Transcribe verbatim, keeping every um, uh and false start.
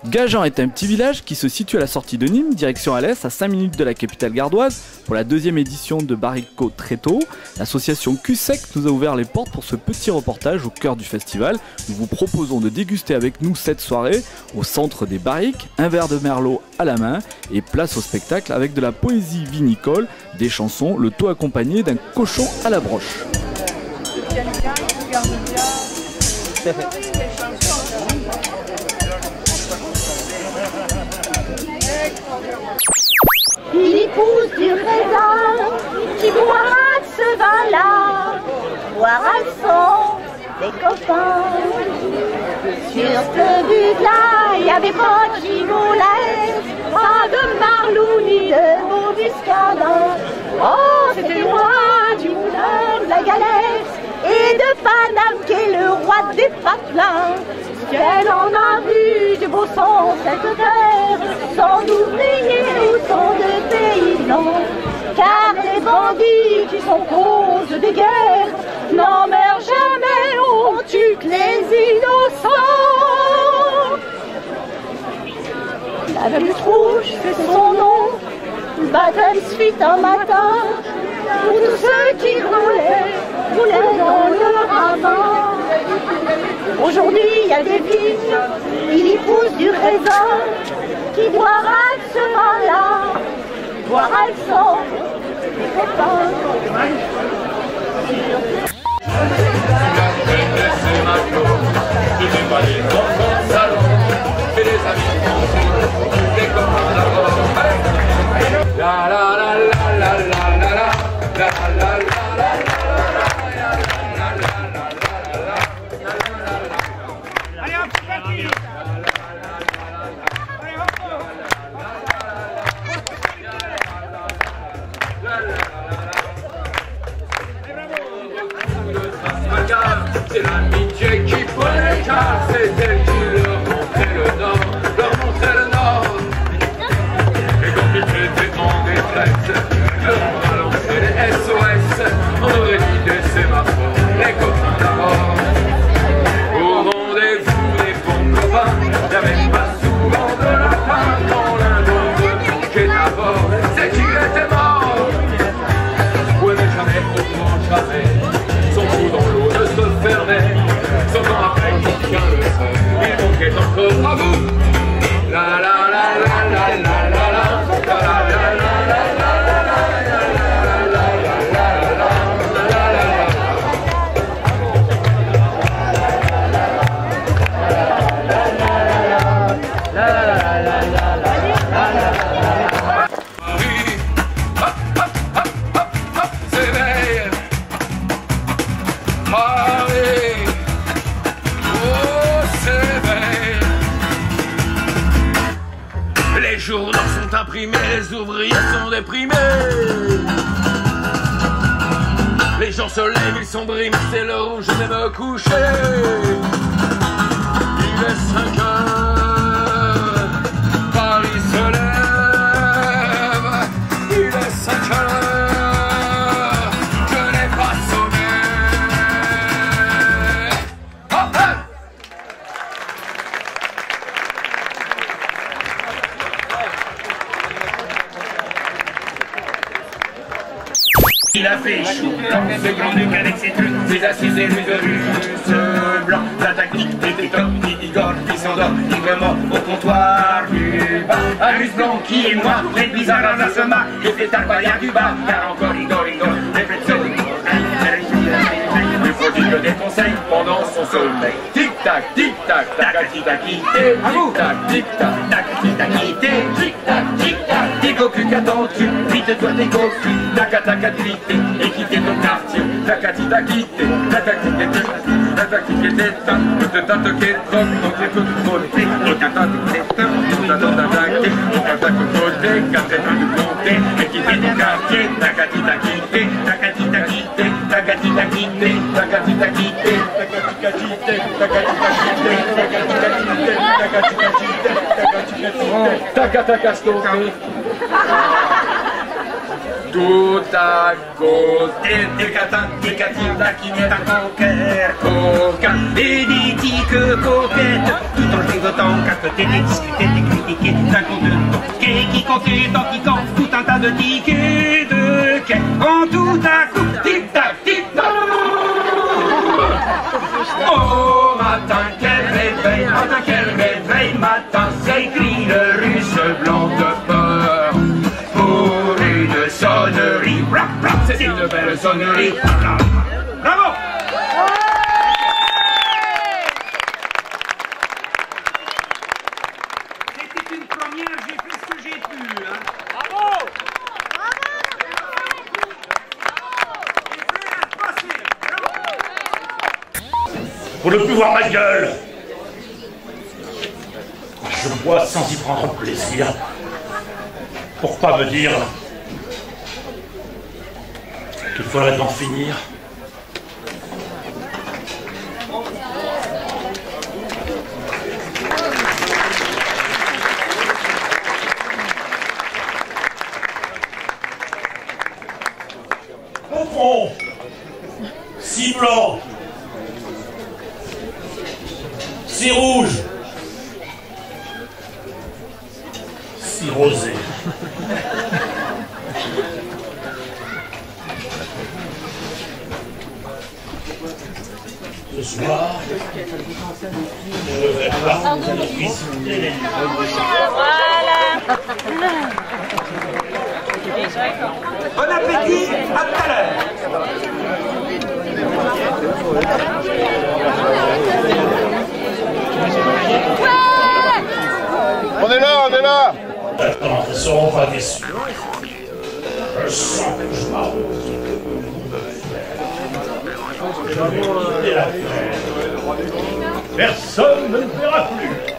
Gajan est un petit village qui se situe à la sortie de Nîmes, direction Alès, à cinq minutes de la capitale gardoise. Pour la deuxième édition de Baricot très tôt, l'association Cusec nous a ouvert les portes pour ce petit reportage au cœur du festival. Nous vous proposons de déguster avec nous cette soirée au centre des barriques, un verre de merlot à la main et place au spectacle avec de la poésie vinicole, des chansons, le tout accompagné d'un cochon à la broche. Il pousse du raisin qui boira de ce vin-là, boira le sang des copains. Sur ce but-là, il n'y avait pas de gigolette, pas de marlou ni de beau biscadin. Oh, c'était loin du moulin de la galette et de Paname qui est le roi des patelins. Qu'elle en a vu du beau sang cette terre, sans d'ouvriers ou sans de paysans. Car les bandits qui sont cause des guerres n'emmerdent jamais, on tue que les innocents. La lutte rouge, c'est son nom, le baptême se fit un matin, pour tous ceux qui roulaient, roulaient dans le ravin. Aujourd'hui, il y a des vignes, il y pousse du raisin, qui boira de ce vin-là, boira le sang des copains. La la la la la la la la la la. C'est l'amitié qui prenait car c'est elle qui leur montrait le nord, leur montrait le nord. Et quand ils étaient en détresse, leur balançait les S O S, on aurait dit des sémaphores, les copains d'abord. Au rendez-vous les bons copains, y'avait pas souvent de la fin quand l'un d'eux manquait d'abord, c'est qu'il était mort. Ouais mais jamais, autrement jamais, son trou dans l'eau ne se fermait. Son temps après, quelqu'un le sait, il manquait encore à vous. La la la la la la la la la la la la les journaux sont imprimés, les ouvriers sont déprimés. Les gens se lèvent, ils sont brimés, c'est l'heure où je vais me coucher. Il est cinq heures, Paris se lève. Il est cinq heures, je n'ai pas sommeil. Oh, hey! Il a fait chaud dans ce grand duc avec ses trucs, ses assises et les russes blancs. La tactique était top, il Igor qui s'endort, librement au comptoir du bar. Un russe blanc qui est moi, les bizarres dans un sema, les flétards barrières du bar. Car encore Igor, Igor, réflexion, il faut qu'il le déconseille pendant son sommeil. Tic-tac, tic-tac, tacati-tacité, tic-tac, tic-tac, tacati-tacité, tic-tac, tic-tac, tes cocus qu'attends-tu, vite-toi tes cocus, tac-tac-tac-tac-tac, et quitter ton quartier, tacati-tacité, tac-tac-tac-tac, tac-tac-tac-tac, ne te tente qu'est trop, donc il faut tout côté, et t'attends-tac-tac, tout t'attends-tac-tac, tout t'attends-tac-côté, car c'est un de compter, et quitter ton quartier, tacati-tacité, tacati-tacité, tacati-tacité, tacati-tacité, tacati-tacité, tacati-tacité, tacati-tacité, tacati-tacité, tout à côté des catins, des catines qui met un conquête, coquin, et des tiques coquettes, tout en gigotant quatre t'aider, discuter, décritiquer, d'un compte de quai qui comptait dans qui compte tout un tas de tickets de quai. Quand tout à coup, tic-tac, tic-tac. Oh, matin, quel réveil, matin, quel réveil, matin, s'écrie le russe blanc de peur. Pour une sonnerie, brap, brap, c'est une belle sonnerie. Bravo! C'était une première, j'ai fait ce que j'ai pu. Hein. Bravo! Pour ne plus voir ma gueule, je bois sans y prendre plaisir. Pour pas me dire qu'il faudrait en finir. Au fond, si blanc, si rouge, si rosé. Ce soir, je vais pas visiter les lieux. Voilà. Bon appétit, à tout à l'heure. On est là, on est là. Attends, ils ne seront pas déçus. Je sens que je m'arrose. Je vais quitter la terre. Personne ne me verra plus.